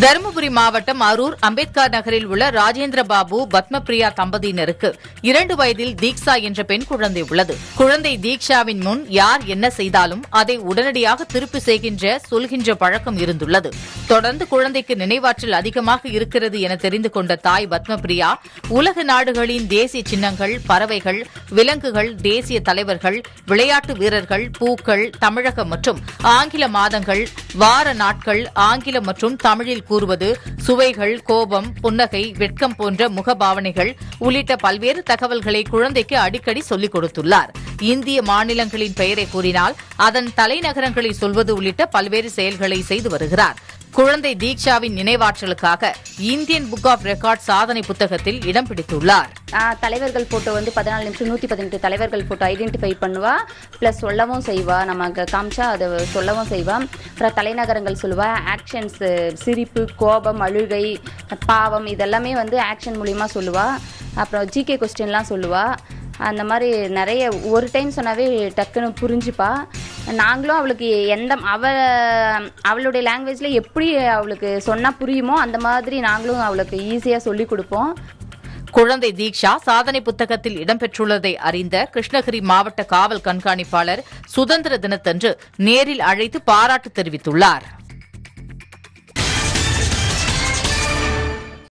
தருமபுரி மாவட்டம் அரூர் அம்பேத்கர் நகரில் உள்ள ராஜேந்திர பாபு பத்மபிரியா தம்பதியினருக்கு 2 வயதில் தீக்ஷா என்ற பெண் குழந்தை உள்ளது. குழந்தை தீக்ஷாவின் முன் யார் என்ன செய்தாலும் அதை உடனடியாக திருப்பி சொல்கின்ற பழக்கம் இருந்துள்ளது. தொடர்ந்து குழந்தைக்கு நினைவாற்றல் அதிகமாக இருக்கிறது என தெரிந்து கொண்ட தாய் பத்மபிரியா உலக நாடுகளின் தேசிய சின்னங்கள், பறவைகள், விலங்குகள், தேசிய தலைவர்கள், விளையாட்டு வீரர்கள், பூக்கள், தமிழகம் மற்றும் ஆங்கில மாதங்கள், வார நாட்கள், ஆங்கிலம் மற்றும் தமிழில் கூறுவது, சுவைகள், கோபம், புன்னகை, வெட்கம் போன்ற முகபாவனைகள் உள்ளிட்ட பல்வேறு தகவல்களை குழந்தைக்கு அடிக்கடி சொல்லிக் கொடுத்துள்ளார். இந்திய மாநிலங்களின் பெயரை கூறினால் அதன் தலைநகரங்களை சொல்வது உள்ளிட்ட பல்வேறு செயல்களை செய்து வருகிறார். குழந்தை தீக்ஷாவின் நினைவாற்றலுக்காக இந்தியன் புக் ஆஃப் ரெக்கார்ட் சாதனை புத்தகத்தில் இடம் பிடித்துள்ளார். தலைவர்கள் போட்டோ 14 நிமிஷம் 118 தலைவர்கள் போட்டோ ஐடென்டிஃபை பண்ணுவா, பிளஸ் சொல்லவும் செய்வா, நமக்கு காமிச்சா அதை சொல்லவும் செய்வா. அப்புறம் தலைநகரங்கள் சொல்லுவா, ஆக்ஷன்ஸ், சிரிப்பு, கோபம், அழுகை, பாவம் இதெல்லாமே ஆக்ஷன் மூலியமா சொல்லுவா. அப்புறம் ஜிகே கொஸ்டின்லாம் சொல்லுவா. அந்த மாதிரி நிறைய ஒரு டைம் சொன்னாவே டக்குன்னு புரிஞ்சுப்பா. நாங்களும் அவளுக்கு அவளுடைய லாங்குவேஜ்ல எப்படி அவளுக்கு சொன்னா புரியுமோ அந்த மாதிரி நாங்களும் அவளுக்கு ஈஸியா சொல்லி கொடுப்போம். குழந்தை தீக்ஷா சாதனை புத்தகத்தில் இடம்பெற்றுள்ளதை அறிந்த கிருஷ்ணகிரி மாவட்ட காவல் கண்காணிப்பாளர் சுதந்திர தினத்தன்று நேரில் அழைத்து பாராட்டு தெரிவித்துள்ளார்.